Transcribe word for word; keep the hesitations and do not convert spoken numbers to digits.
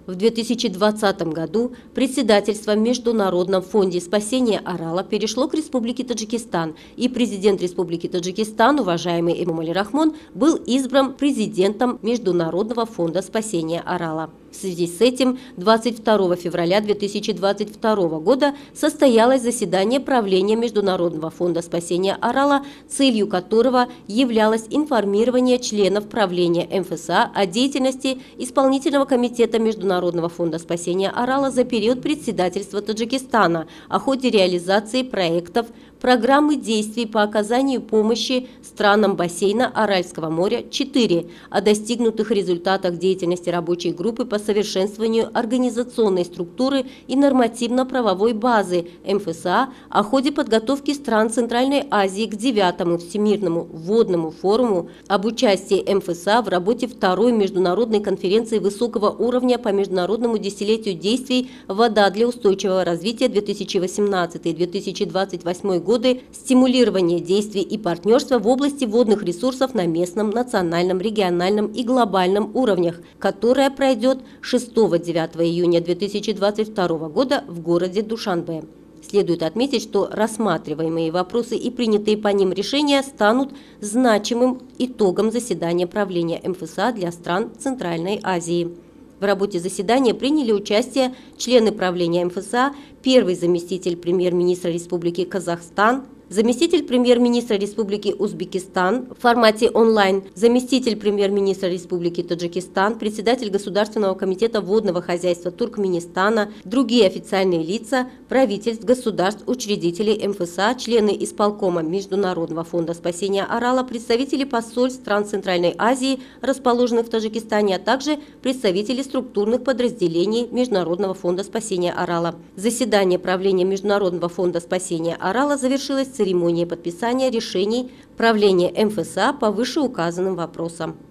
В две тысячи двадцатом году председательство в Международном фонде спасения Арала перешло к Республике Таджикистан, и президент Республики Таджикистан, уважаемый Эмомали Рахмон, был избран президентом Международного фонда спасения Арала. В связи с этим двадцать второго февраля две тысячи двадцать второго года состоялось заседание правления Международного фонда спасения Арала, целью которого являлось информирование членов правления эм эф эс а о деятельности Исполнительного комитета Международного фонда спасения Арала за период председательства Таджикистана, о ходе реализации проектов, программы действий по оказанию помощи странам бассейна Аральского моря четыре, о достигнутых результатах деятельности рабочей группы по совершенствованию организационной структуры и нормативно-правовой базы эм эф эс а, о ходе подготовки стран Центральной Азии к девятому Всемирному водному форуму, об участии эм эф эс а в работе второй международной конференции высокого уровня по международному десятилетию действий «Вода для устойчивого развития» две тысячи восемнадцатый — две тысячи двадцать восьмой годы, стимулирование действий и партнерства в области водных ресурсов на местном, национальном, региональном и глобальном уровнях, которая пройдет шестого-девятого июня две тысячи двадцать второго года в городе Душанбе. Следует отметить, что рассматриваемые вопросы и принятые по ним решения станут значимым итогом заседания правления эм эф эс а для стран Центральной Азии. В работе заседания приняли участие члены правления эм эф эс а, первый заместитель премьер-министра Республики Казахстан, заместитель премьер-министра Республики Узбекистан в формате онлайн, заместитель премьер-министра Республики Таджикистан, председатель Государственного комитета водного хозяйства Туркменистана, другие официальные лица, правительств, государств, учредителей эм эф эс а, члены исполкома Международного фонда спасения Арала, представители посольств стран Центральной Азии, расположенных в Таджикистане, а также представители структурных подразделений Международного фонда спасения Арала. Заседание правления Международного фонда спасения Арала завершилось церемонией подписания решений правления эм эф эс а по вышеуказанным вопросам.